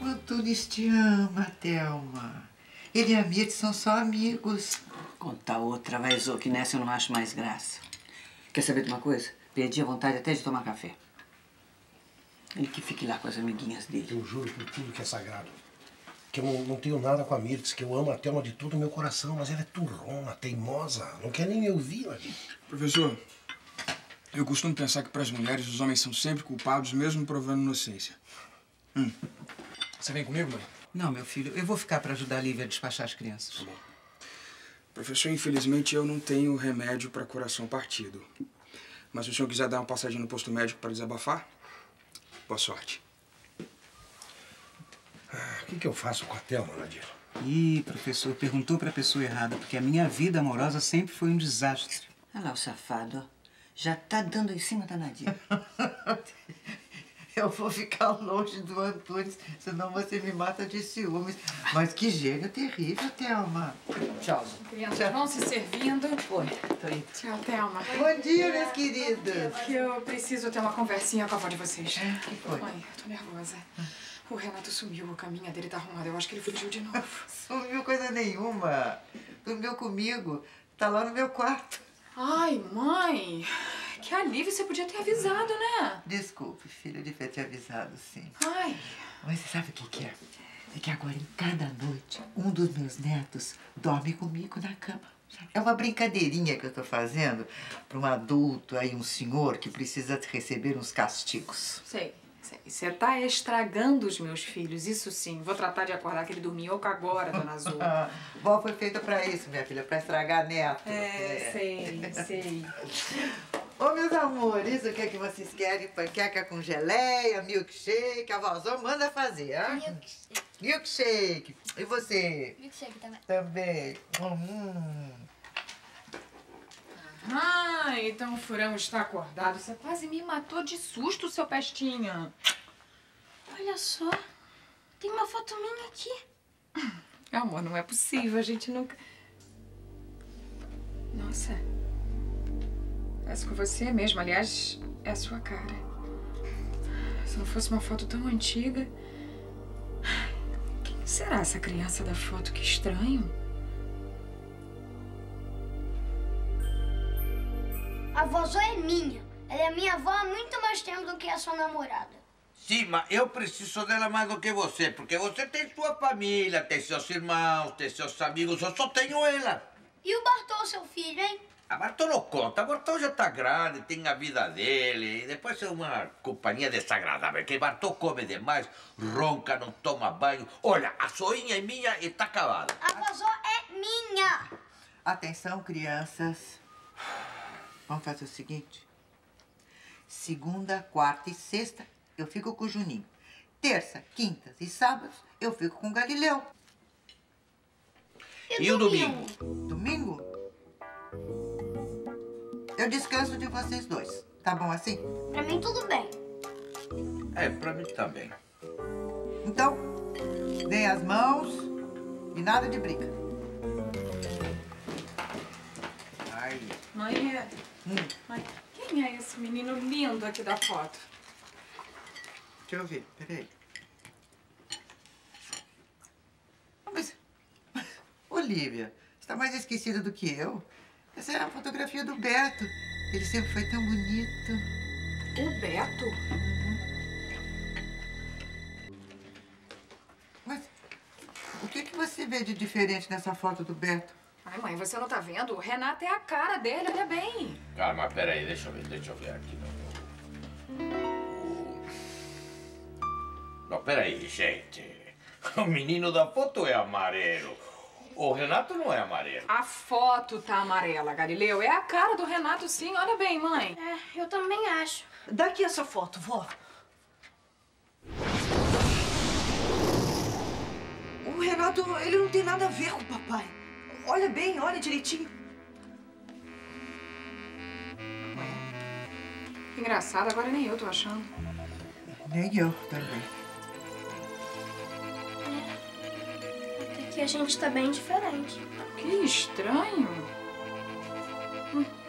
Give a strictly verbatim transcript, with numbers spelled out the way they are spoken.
O Antunes te ama, Thelma. Ele e a Mirth são só amigos. Conta outra, vai, Zô, que nessa eu não acho mais graça. Quer saber de uma coisa? Perdi a vontade até de tomar café. Ele que fique lá com as amiguinhas dele. Eu juro por tudo que é sagrado. Que eu não, não tenho nada com a Mirth, que eu amo a Thelma de todo o meu coração, mas ela é turrona, teimosa, não quer nem me ouvir, Nadir. Professor, eu costumo pensar que para as mulheres os homens são sempre culpados, mesmo provando inocência. Hum. Você vem comigo, mãe? Não, meu filho, eu vou ficar para ajudar a Lívia a despachar as crianças. Professor, infelizmente eu não tenho remédio para coração partido. Mas se o senhor quiser dar uma passadinha no posto médico para desabafar, boa sorte. Ah, o que, que eu faço com a Thelma, Nadir? Ih, professor, perguntou para a pessoa errada, porque a minha vida amorosa sempre foi um desastre. Olha lá o safado, ó. Já tá dando em cima da Nadir. Eu vou ficar longe do Antunes, senão você me mata de ciúmes. Mas que gênio terrível, Thelma. Tchau. Crianças vão se servindo. Oi, tô indo. Tchau, Thelma. Bom dia, minhas queridas. Que eu preciso ter uma conversinha com a avó de vocês. O que foi? Mãe, tô nervosa. O Renato sumiu, a caminha dele tá arrumada. Eu acho que ele fugiu de novo. Sumiu coisa nenhuma. Dormiu comigo. Tá lá no meu quarto. Ai, mãe. Que alívio, você podia ter avisado, né? Desculpe, filha, eu devia ter avisado, sim. Ai. Mas você sabe o que que é? É que agora, em cada noite, um dos meus netos dorme comigo na cama. É uma brincadeirinha que eu tô fazendo para um adulto, aí um senhor, que precisa receber uns castigos. Sei, sei. Você tá estragando os meus filhos, isso sim. Vou tratar de acordar aquele dorminhoco agora, dona Azul. Ah, vó foi feita pra isso, minha filha, pra estragar neto. É, é. sei, sei. Ô, meus amores, o que é que vocês querem? Panqueca com geleia, milkshake? A vovó manda fazer, ah? Milkshake. Milkshake. E você? Milkshake também. Também. Hum. Ah, então o furão está acordado. Você quase me matou de susto, seu pestinha. Olha só, tem uma foto minha aqui. Amor, não é possível, a gente nunca... Nossa. Parece com você mesmo, aliás, é a sua cara. Se não fosse uma foto tão antiga... Quem será essa criança da foto? Que estranho. A vovó é minha. Ela é minha avó há muito mais tempo do que a sua namorada. Sim, mas eu preciso dela mais do que você, porque você tem sua família, tem seus irmãos, tem seus amigos, eu só tenho ela. E o Bartol, seu filho, hein? A Bartol não conta, a Bartol já tá grande, tem a vida dele, e depois é uma companhia desagradável, que Bartol come demais, ronca, não toma banho. Olha, a soinha é minha e tá acabada. A vovó é minha. Atenção, crianças. Vamos fazer o seguinte. Segunda, quarta e sexta, eu fico com o Juninho. Terça, quintas e sábados, eu fico com o Galileu. E, e o domingo? Domingo? Eu descanso de vocês dois. Tá bom assim? Pra mim, tudo bem. É, pra mim também. Então, deem as mãos e nada de briga. Ai. Mãe, é... Hum. Mãe, quem é esse menino lindo aqui da foto? Deixa eu ver, peraí. Mas, Olívia, você tá mais esquecida do que eu. Essa é a fotografia do Beto. Ele sempre foi tão bonito. O Beto? Uhum. Mas o que que você vê de diferente nessa foto do Beto? Ai, mãe, você não tá vendo? O Renato é a cara dele, olha bem. Calma, peraí, deixa eu ver, deixa eu ver aqui. Não, peraí, gente. O menino da foto é amarelo. O Renato não é amarelo. A foto tá amarela, Galileu. É a cara do Renato, sim. Olha bem, mãe. É, eu também acho. Dá aqui essa foto, vó. O Renato, ele não tem nada a ver com o papai. Olha bem, olha direitinho. Engraçado, agora nem eu tô achando. Nem eu também. Até que a gente tá bem diferente. Que estranho. Hum.